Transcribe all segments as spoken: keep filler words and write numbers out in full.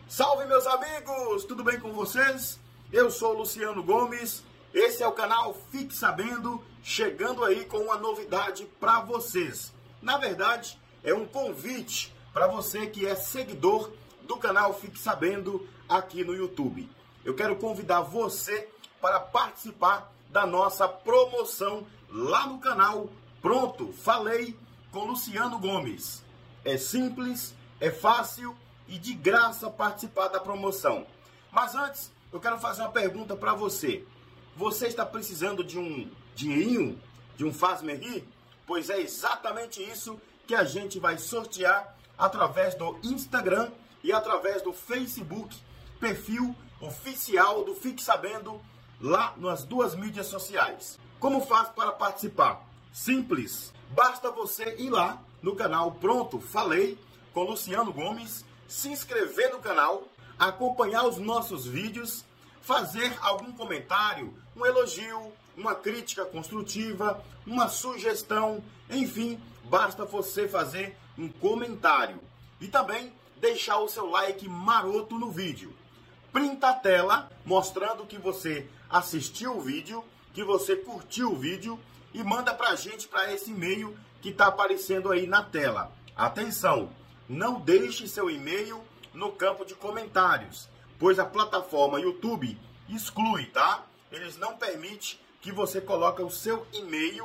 Salve, meus amigos! Tudo bem com vocês? Eu sou o Luciano Gomes, esse é o canal Fique Sabendo, chegando aí com uma novidade para vocês. Na verdade, é um convite para você que é seguidor do canal Fique Sabendo aqui no YouTube. Eu quero convidar você para participar da nossa promoção lá no canal Pronto, Falei com Luciano Gomes. É simples, é fácil e de graça participar da promoção. Mas antes, eu quero fazer uma pergunta para você. Você está precisando de um dinheirinho, de um faz-me rir? Pois é exatamente isso que a gente vai sortear através do Instagram e através do Facebook, perfil oficial do Fique Sabendo, lá nas duas mídias sociais. Como faz para participar? Simples, basta você ir lá no canal Pronto, Falei com Luciano Gomes, se inscrever no canal, acompanhar os nossos vídeos, fazer algum comentário, um elogio, uma crítica construtiva, uma sugestão, enfim, basta você fazer um comentário e também deixar o seu like maroto no vídeo. Printa a tela mostrando que você assistiu o vídeo, que você curtiu o vídeo e manda pra gente para esse e-mail que está aparecendo aí na tela. Atenção, não deixe seu e-mail no campo de comentários, pois a plataforma YouTube exclui, tá? Eles não permitem que você coloque o seu e-mail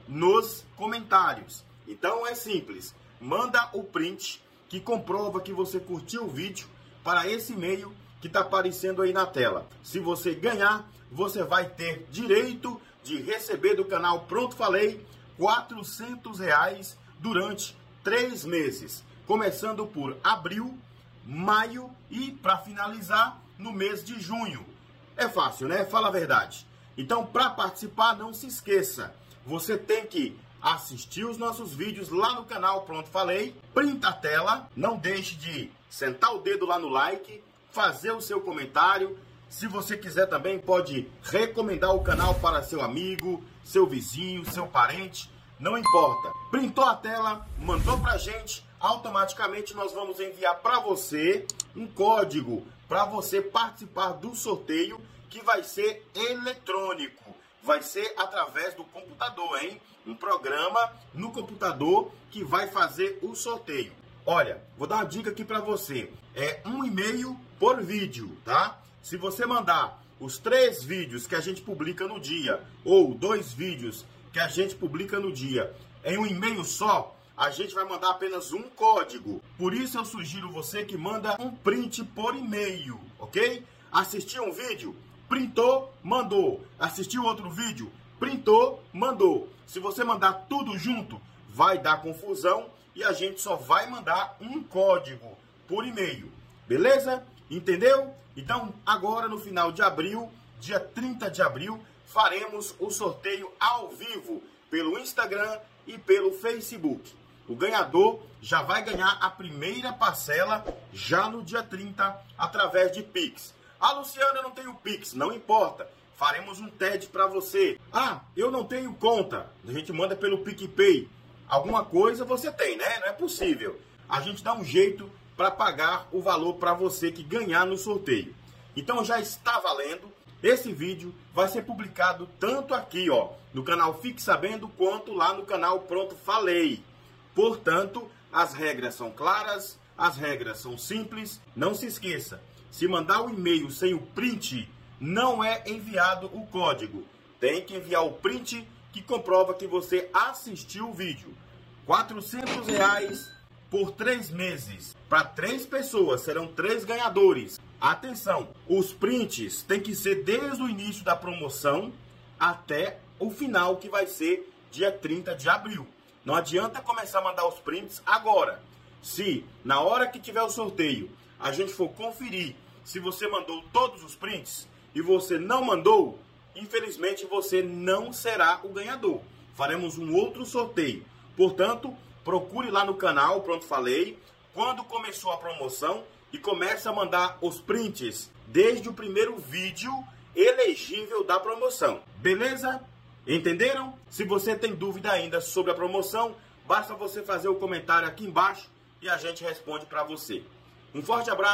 nos comentários. Então é simples, manda o print que comprova que você curtiu o vídeo para esse e-mail que está aparecendo aí na tela. Se você ganhar, você vai ter direito de receber do canal Pronto Falei quatrocentos reais durante três meses, começando por abril, maio e para finalizar no mês de junho. É fácil, né? Fala a verdade. Então, para participar, não se esqueça, você tem que assistir os nossos vídeos lá no canal Pronto Falei, printa a tela, não deixe de sentar o dedo lá no like, fazer o seu comentário. Se você quiser também pode recomendar o canal para seu amigo, seu vizinho, seu parente, não importa. Printou a tela, mandou pra gente, automaticamente nós vamos enviar para você um código para você participar do sorteio que vai ser eletrônico. Vai ser através do computador, hein? Um programa no computador que vai fazer o sorteio. Olha, vou dar uma dica aqui para você. É um e-mail por vídeo, tá? Se você mandar os três vídeos que a gente publica no dia, ou dois vídeos que a gente publica no dia, em um e-mail só, a gente vai mandar apenas um código. Por isso eu sugiro você que manda um print por e-mail, ok? Assistiu um vídeo? Printou, mandou. Assistiu outro vídeo? Printou, mandou. Se você mandar tudo junto, vai dar confusão e a gente só vai mandar um código por e-mail. Beleza? Entendeu? Então, agora no final de abril, dia trinta de abril, faremos o sorteio ao vivo pelo Instagram e pelo Facebook. O ganhador já vai ganhar a primeira parcela já no dia trinta através de Pix. Ah, Luciano, eu não tenho Pix. Não importa. Faremos um T E D para você. Ah, eu não tenho conta. A gente manda pelo PicPay. Alguma coisa você tem, né? Não é possível. A gente dá um jeito para pagar o valor para você que ganhar no sorteio. Então já está valendo. Esse vídeo vai ser publicado tanto aqui, ó, no canal Fique Sabendo, quanto lá no canal Pronto Falei. Portanto, as regras são claras, as regras são simples. Não se esqueça, se mandar o e-mail sem o print, não é enviado o código. Tem que enviar o print que comprova que você assistiu o vídeo. quatrocentos reais por três meses. Para três pessoas, serão três ganhadores. Atenção, os prints têm que ser desde o início da promoção até o final, que vai ser dia trinta de abril. Não adianta começar a mandar os prints agora. Se na hora que tiver o sorteio, a gente for conferir se você mandou todos os prints e você não mandou, infelizmente você não será o ganhador. Faremos um outro sorteio. Portanto, procure lá no canal Pronto Falei quando começou a promoção e comece a mandar os prints desde o primeiro vídeo elegível da promoção. Beleza? Entenderam? Se você tem dúvida ainda sobre a promoção, basta você fazer o comentário aqui embaixo e a gente responde para você. Um forte abraço,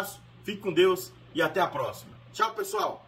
Fique com Deus e até a próxima. Tchau, pessoal!